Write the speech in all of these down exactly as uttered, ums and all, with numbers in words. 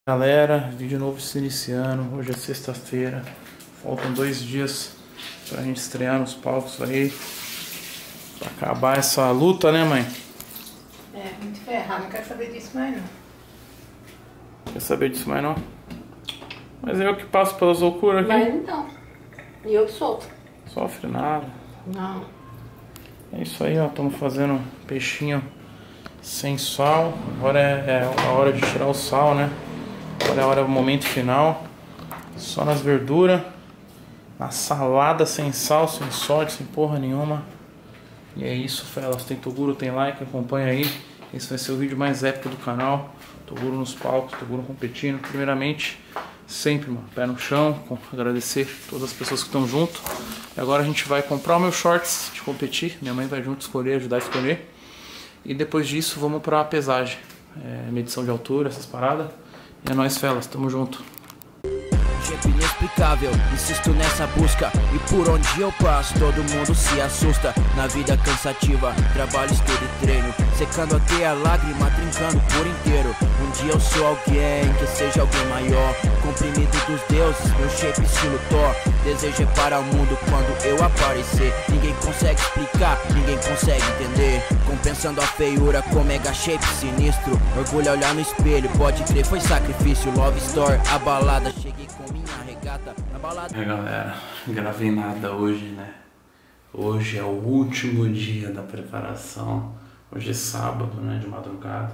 Galera, vídeo novo se iniciando. Hoje é sexta-feira, faltam dois dias pra gente estrear nos palcos aí, pra acabar essa luta, né, mãe? É, muito ferrado, não quero saber disso mais não. Quer saber disso mais não? Mas é eu que passo pelas loucuras aqui. Mas então, e eu que solto. Sofre nada. Não. É isso aí, ó, estamos fazendo peixinho sem sal. Agora é, é a hora de tirar o sal, né? Agora é a hora, o momento final. Só nas verduras. Na salada sem sal, sem sódio, sem porra nenhuma. E é isso, felas. Tem Toguro, tem like, acompanha aí. Esse vai ser o vídeo mais épico do canal. Toguro nos palcos, Toguro competindo. Primeiramente, sempre, mano, pé no chão. Com, agradecer todas as pessoas que estão junto. E agora a gente vai comprar os meus shorts de competir. Minha mãe vai junto escolher, ajudar a escolher. E depois disso, vamos pra pesagem. É, medição de altura, essas paradas. E é nóis, felas, tamo junto. Jeito inexplicável, insisto nessa busca. E por onde eu passo, todo mundo se assusta. Na vida cansativa, trabalho, estudo e treino, secando até a lágrima, trincando por inteiro. Um dia eu sou alguém, que seja alguém maior. Comprimido dos deuses, meu shape estilo Thor. Desejo é para o mundo quando eu aparecer. Ninguém consegue explicar, ninguém consegue entender. Compensando a feiura com mega shape sinistro. Orgulho a olhar no espelho, pode crer, foi sacrifício. Love Store, a balada, cheguei com minha regata na balada. É, galera, gravei nada hoje, né? Hoje é o último dia da preparação. Hoje é sábado, né? De madrugada.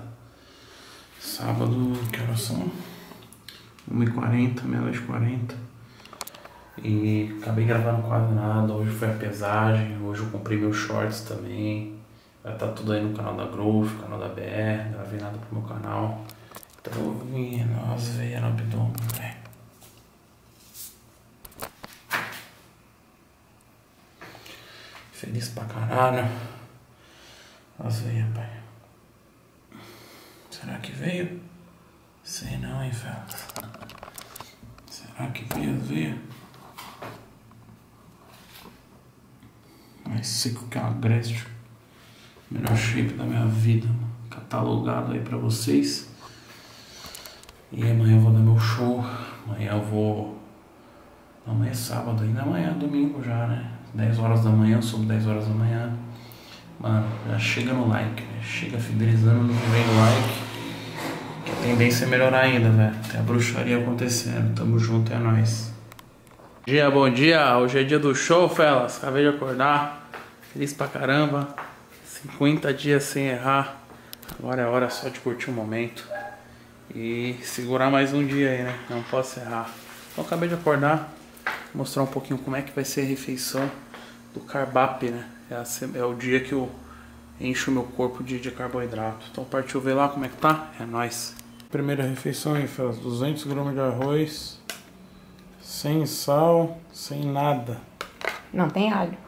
Sábado, que horas são? uma e quarenta, meia-noite e quarenta. E acabei gravando quase nada. Hoje foi a pesagem. Hoje eu comprei meus shorts também. Vai estar tudo aí no canal da Growth, canal da B R. Gravei nada pro meu canal. Então eu vim, as veias no abdômen, velho. Feliz pra caralho. As veias, pai. Será que veio? Sei não, hein, velho. Será que veio as veias? Mais seco que uma Agreste. Melhor shape da minha vida, mano. Catalogado aí pra vocês. E amanhã eu vou dar meu show. Amanhã eu vou... Não, amanhã é sábado ainda. Amanhã é domingo já, né? dez horas da manhã, sobre dez horas da manhã. Mano, já chega no like, né? Chega fidelizando no que vem no like. Que a tendência é melhorar ainda, velho. Tem a bruxaria acontecendo. Tamo junto, é nóis. Bom dia, bom dia. Hoje é dia do show, felas. Acabei de acordar. Feliz pra caramba. cinquenta dias sem errar. Agora é hora só de curtir o momento. E segurar mais um dia aí, né? Não posso errar. Então acabei de acordar. Vou mostrar um pouquinho como é que vai ser a refeição do Carbap, né? É, a, é o dia que eu encho o meu corpo de, de carboidrato. Então partiu ver lá como é que tá? É nóis. Primeira refeição aí, faz duzentos gramas de arroz. Sem sal, sem nada. Não tem alho.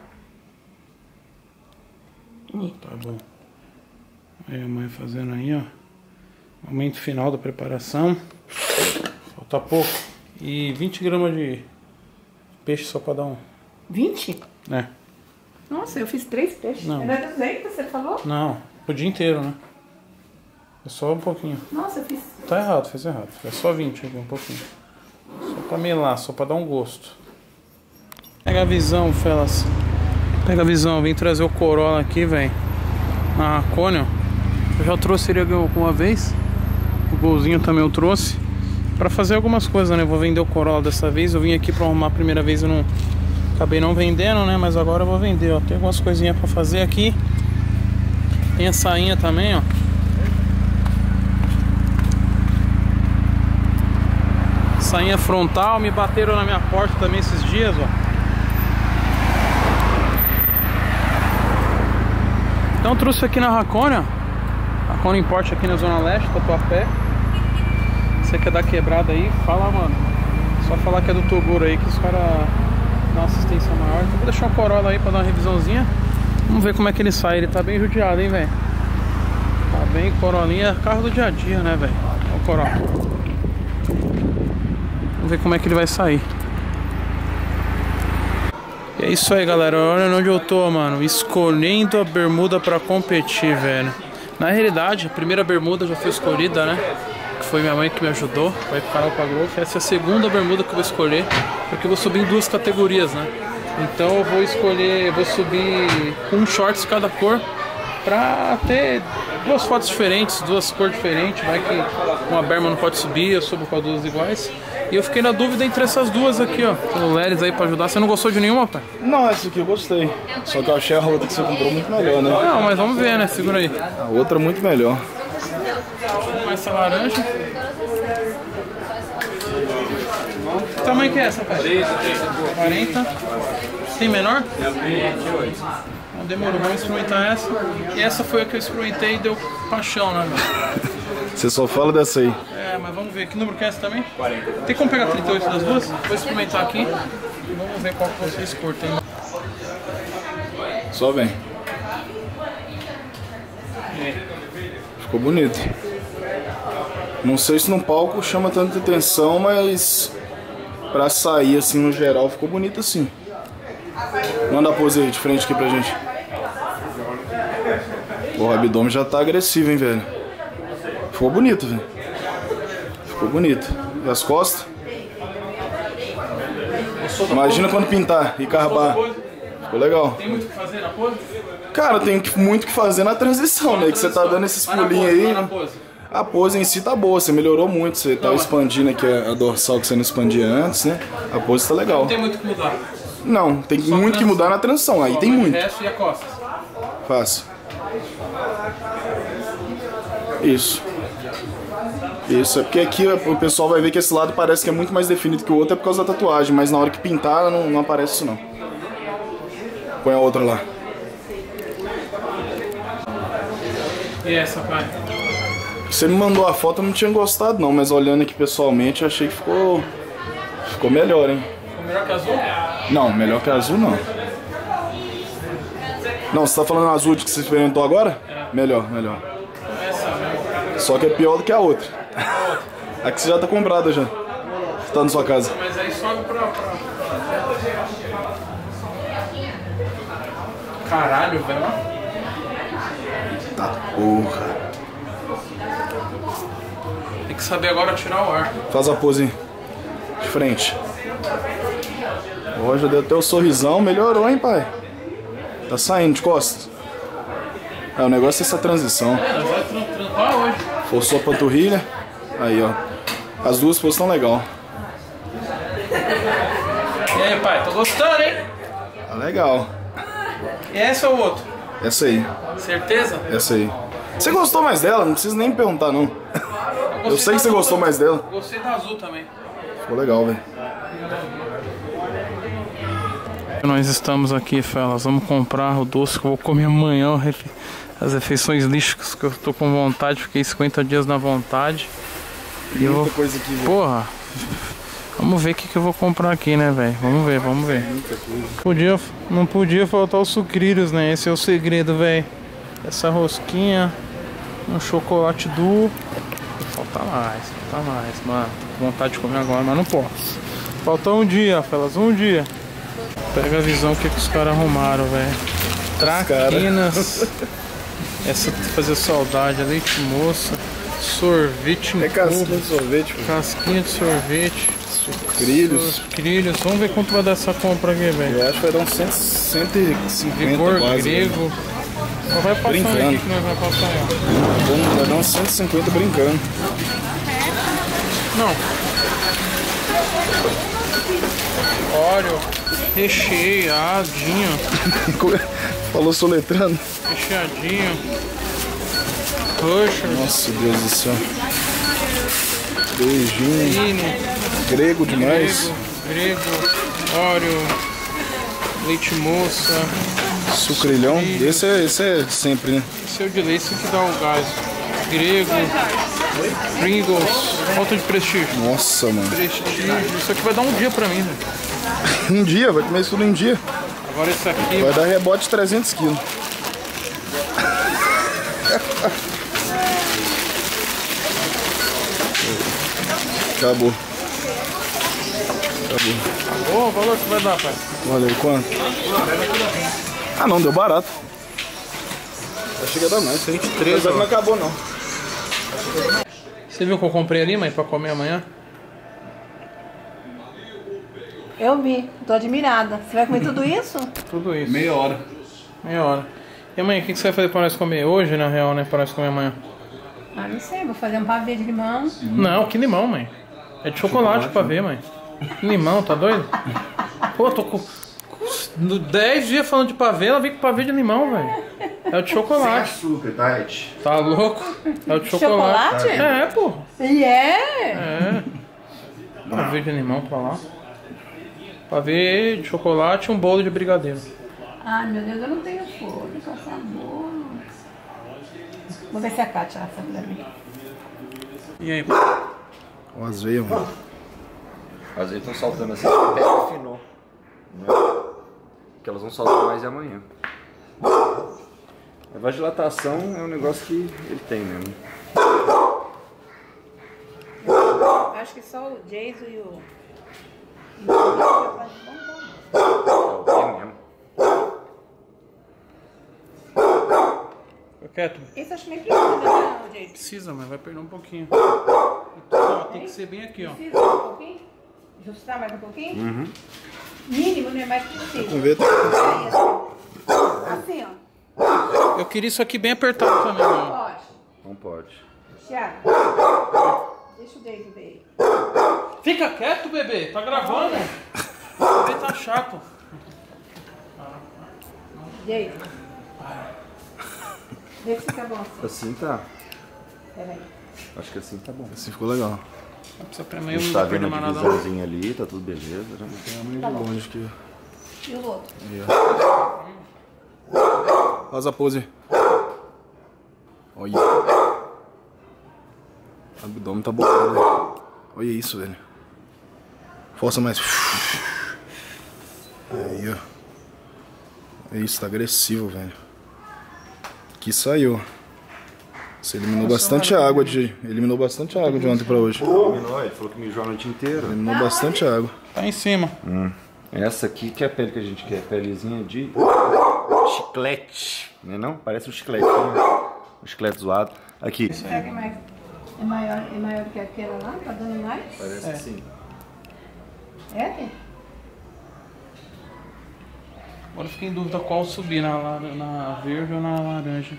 Tá bom. Aí a mãe fazendo aí, ó. Momento final da preparação. Falta pouco. E vinte gramas de peixe só pra dar um... vinte? É. Nossa, eu fiz três peixes. Não. Era duzentos, você falou? Não, o dia inteiro, né? É só um pouquinho. Nossa, eu fiz... Tá errado, fez errado. É só vinte aqui, um pouquinho. Só pra melar, só pra dar um gosto. Pega a visão, felas. Pega a visão, vim trazer o Corolla aqui, velho. Na Cônio. Eu já trouxe ele alguma vez. O Golzinho também eu trouxe. Pra fazer algumas coisas, né? Eu vou vender o Corolla dessa vez. Eu vim aqui pra arrumar a primeira vez, eu não... Acabei não vendendo, né? Mas agora eu vou vender, ó. Tem algumas coisinhas pra fazer aqui. Tem a sainha também, ó. Sainha frontal. Me bateram na minha porta também esses dias, ó. Então eu trouxe aqui na Racônia. Racônia Import aqui na Zona Leste, Tatuapé. Você quer dar quebrada aí? Fala, mano. Só falar que é do Toguro aí, que os caras dão uma assistência maior. Então vou deixar o Corolla aí pra dar uma revisãozinha. Vamos ver como é que ele sai. Ele tá bem judiado, hein, velho. Tá bem, Corollinha. Carro do dia a dia, né, velho? Olha o Corolla. Vamos ver como é que ele vai sair. E é isso aí, galera. Olha onde eu tô, mano. Escolhendo a bermuda pra competir, velho. Na realidade, a primeira bermuda já foi escolhida, né? que foi minha mãe que me ajudou, vai pro canal Growth. Essa é a segunda bermuda que eu vou escolher, porque eu vou subir em duas categorias, né? Então eu vou escolher, eu vou subir com um shorts cada cor, pra ter duas fotos diferentes, duas cores diferentes. Vai que uma berma não pode subir, eu subo com as duas iguais. E eu fiquei na dúvida entre essas duas aqui, ó. Tem o Leris aí pra ajudar. Você não gostou de nenhuma, pai? Não, essa aqui eu gostei. Só que eu achei a outra que você comprou muito melhor, né? Não, mas vamos ver, né? Segura aí. A outra é muito melhor. Essa laranja. Que tamanho que é essa, pai? quarenta. Tem menor? Não, demorou. Vamos experimentar essa. E essa foi a que eu experimentei e deu paixão, né, meu? Você só fala dessa aí. É, mas vamos ver. Que número que é essa também? quarenta. Tem como pegar trinta e oito das duas? Vou experimentar aqui. Vamos ver qual que vocês curtem. Só vem. Ficou bonito. Não sei se no palco chama tanta atenção, mas pra sair assim no geral ficou bonito assim. Manda a pose aí de frente aqui pra gente. Pô, o abdômen já tá agressivo, hein, velho. Ficou bonito, velho. Ficou bonito. E as costas? Imagina quando pintar e carbar. Ficou legal. Tem muito o que fazer na pose? Cara, tem muito o que fazer na transição, né? Que você tá dando esses pulinhos aí. A pose em si tá boa, você melhorou muito. Você tá expandindo aqui a dorsal que você não expandia antes, né? A pose tá legal. Não tem muito o que mudar. Não, tem muito que mudar na transição. Aí tem muito. O resto e a costas. Fácil. Isso. Isso, é porque aqui o pessoal vai ver que esse lado parece que é muito mais definido que o outro, é por causa da tatuagem, mas na hora que pintar não, não aparece isso não. Põe a outra lá. E essa, pai? Você me mandou a foto, eu não tinha gostado não, mas olhando aqui pessoalmente eu achei que ficou, ficou melhor, hein? Ficou melhor que azul? Não, melhor que azul não. Não, você tá falando azul de que você experimentou agora? É. Melhor, melhor. Essa mesmo. Só que é pior do que a outra. A que você já tá comprada já. Você tá na sua casa. Mas aí sobe pra... pra... Caralho, velho. Tá porra. Tem que saber agora tirar o ar. Faz a pose de frente. Ó, já deu até o sorrisão. Melhorou, hein, pai? Tá saindo de costas. É, o negócio é essa transição. É, nós vamos trampar hoje. Forçou a panturrilha. Aí, ó. As duas poses estão legal. E aí, pai? Tô gostando, hein? Tá legal. E essa ou outro? Essa aí. Certeza? Essa aí. Você gostou mais dela? Não precisa nem me perguntar, não. Eu, Eu sei que você gostou mais dela. Gostei da azul também. Ficou legal, velho. Nós estamos aqui, fellas. Vamos comprar o doce que eu vou comer amanhã. As refeições lixas que eu tô com vontade. Fiquei cinquenta dias na vontade. E eu... muita coisa aqui, velho. Porra. Vamos ver o que, que eu vou comprar aqui, né, velho? Vamos ver, vamos ver. Podia, não podia faltar os sucrilhos, né? Esse é o segredo, velho. Essa rosquinha. Um chocolate duo. Falta mais, falta mais, mano. Tô com vontade de comer agora, mas não posso. Falta um dia, fellas, um dia. Pega a visão que, que os caras arrumaram, velho. Traquinas. Essa fazer saudade, leite moça. Sorvete em É casquinha de sorvete, pô. Casquinha de sorvete. Sucrilhos. Sucrilhos. Vamos ver quanto vai dar essa compra aqui, velho. Eu acho que vai dar uns cento e cinquenta. Vigor quase, grego. Né? Só vai passar Brincando. aqui que nós vai passar aí. Vamos, vai dar uns cento e cinquenta brincando. Não. Óleo. Recheadinho. Falou soletrando. Recheadinho. Roxa. Nossa, Deus do céu. Beijinho. Fine. Grego demais. Grego. Grego. Óleo. Leite moça. Sucrilhão. Esse é, esse é sempre, né? Esse é o de leite que dá o gás. Grego. Pringles. Falta de prestígio. Nossa, mano. Prestígio. Isso aqui vai dar um dia pra mim, velho. Um dia, vai comer isso tudo em um dia. Agora esse aqui... Vai dar rebote de trezentos quilos. Acabou. Acabou. Acabou o valor que vai dar, pai? Valeu, quanto? Ah não, deu barato. Achei que ia dar mais. cento e treze, não acabou não. Você viu o que eu comprei ali, mãe, pra comer amanhã? Eu vi, tô admirada. Você vai comer tudo isso? Tudo isso. Meia hora. Meia hora. E amanhã, o que você vai fazer pra nós comer hoje, na real, né? Pra nós comer amanhã? Ah, não sei, vou fazer um pavê de limão. Não, que limão, mãe. É de chocolate, chocolate pra ver, mãe. Limão, tá doido? Pô, tô com dez dias falando de pavê, ela vem com pavê de limão, velho. É o de chocolate. Sem açúcar, tá, Ed? Tá louco? É o de chocolate. Chocolate? É, pô. E é? É. Pavê de limão pra lá. Pavê de chocolate e um bolo de brigadeiro. Ai, meu Deus, eu não tenho forno com sabor. Vou ver se a Kátia assa pra mim. E aí? Ó, as veias, mano. As veias estão saltando assim, até afinou. Né? Que elas vão saltar mais amanhã. A vasodilatação é um negócio que ele tem mesmo. Acho que só o Jason e o... É o mesmo. Fica quieto. Esse acho que nem precisa, né, o Jason? Precisa, mas vai perder um pouquinho. Então, ó, tem que ser bem aqui, ó. Precisa um pouquinho? Ajustar mais um pouquinho? Uhum. Mínimo, né? Mais que possível. Com veta. Aí, assim. Assim, ó. Eu queria isso aqui bem apertado também, ó. Pode. Não pode. Thiago, deixa o Jason ver. Fica quieto, bebê. Tá gravando. O bebê tá chato. Jason. Vê se fica bom assim. Assim tá. Peraí. Acho que assim tá bom. Assim ficou legal. Não precisa pra A mim, eu gente não tá vou perder vendo a mais nada. divisãozinha ali, tá tudo beleza, né? Tem a mãe de longe aqui. E o outro? Aí, ó. Faz a pose. Olha. O abdômen tá botado. Olha isso, velho. Força mais. Aí, ó. É isso, tá agressivo, velho. Aqui saiu. Você eliminou bastante água de. Eliminou bastante água de ontem pra hoje. Eliminou, ele falou que mijou a noite inteira. Eliminou bastante água. Tá em cima. Hum. Essa aqui que é a pele que a gente quer, pelezinha de chiclete, né não? Parece um chiclete, né? Um chiclete zoado. Aqui. Será que é, mais, é, maior, é maior que aquela lá? Tá dando mais? Parece É. que sim. É, tem? Agora eu fiquei em dúvida qual subir, na, lar- na verde ou na laranja.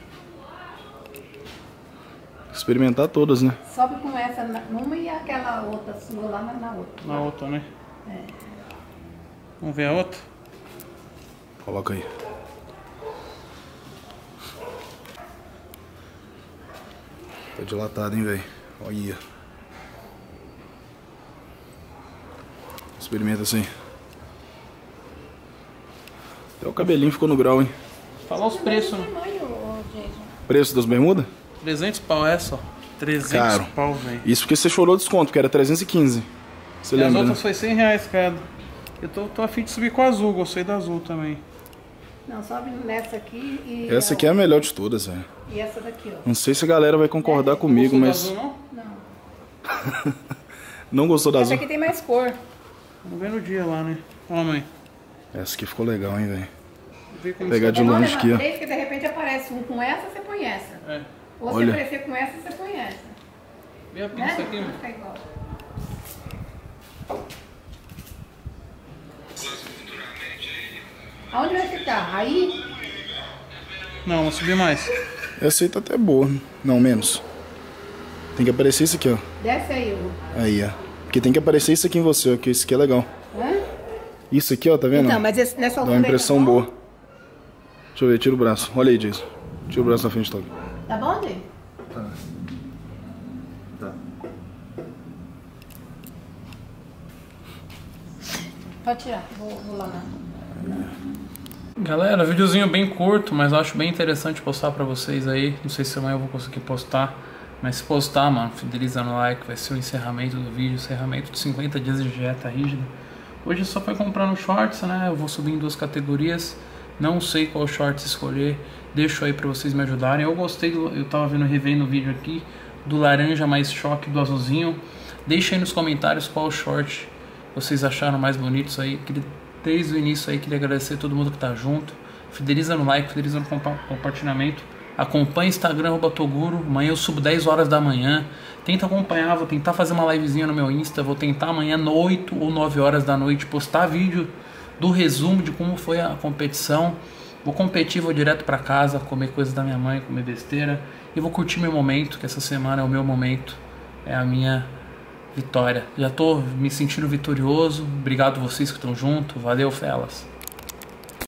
Experimentar todas, né? Sobe com essa na- numa e aquela outra sua lá na, na outra. Na outra, né? É. Vamos ver a outra? Coloca aí. Tá dilatado, hein, velho. Olha. Experimenta assim. Até o cabelinho ficou no grau, hein? Fala os preços, né? Tamanho, ô, Jason. Preço das bermudas? trezentos pau essa, ó. trezentos Caro. pau, velho. Isso porque você chorou desconto, porque era trezentos e quinze. Você E as lembra, né? outras foi cem reais cada. Eu tô, tô afim de subir com a azul, gostei da azul também. Não, sobe nessa aqui e... Essa aqui é a melhor de todas, velho. E essa daqui, ó. Não sei se a galera vai concordar comigo, Gostou da mas... azul, não? Não. Não gostou da Essa azul? aqui tem mais cor. Vamos ver no dia lá, né? Ó, mãe. Essa aqui ficou legal, hein, velho. Vamos ver como Pegar você- de longe levar aqui, ó. três, que de repente aparece um com essa, você põe essa. É. Ou se Olha. aparecer com essa, você põe essa. Vê a Né? pizza aqui, Vai mano. ficar igual. Aonde vai ficar? Aí? Não, vamos subir mais. Essa aí tá até boa. Não, menos. Tem que aparecer isso aqui, ó. Desce aí, ô. Aí, ó. Porque tem que aparecer isso aqui em você, ó. Que isso aqui é legal. Hã? Isso aqui, ó, tá vendo? Então, mas esse, nessa Dá altura uma aí impressão tá bom? boa. Deixa eu ver, tira o braço. Olha aí, Jason. Tira o braço na frente, Toque. Tá bom, Jay? Tá. Tá. Pode tirar. Vou, vou lá na... Galera, videozinho bem curto, mas eu acho bem interessante postar pra vocês aí. Não sei se amanhã eu vou conseguir postar, mas se postar, mano, fideliza no like, vai ser o encerramento do vídeo, encerramento de cinquenta dias de dieta rígida. Hoje só foi comprar no shorts, né? Eu vou subir em duas categorias, não sei qual shorts escolher, deixo aí pra vocês me ajudarem. Eu gostei, do, eu tava vendo revendo o vídeo aqui, do laranja mais choque do azulzinho. Deixa aí nos comentários qual short vocês acharam mais bonitos aí. Queria, desde o início aí, queria agradecer a todo mundo que tá junto. Fideliza no like, fideliza no compa compartilhamento. Acompanhe o Instagram, arroba Toguro. Amanhã eu subo dez horas da manhã. Tenta acompanhar, vou tentar fazer uma livezinha no meu Insta. Vou tentar amanhã, oito ou nove horas da noite, postar vídeo do resumo de como foi a competição. Vou competir, vou direto pra casa, comer coisas da minha mãe, comer besteira. E vou curtir meu momento, que essa semana é o meu momento. É a minha vitória. Já tô me sentindo vitorioso. Obrigado vocês que estão junto. Valeu, felas.